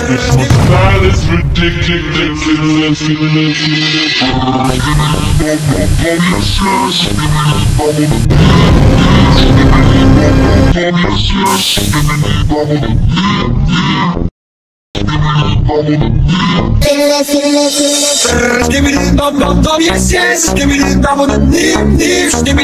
My style is ridiculous. Give me the dum dum dum, yes yes. Give me the dum dum dum,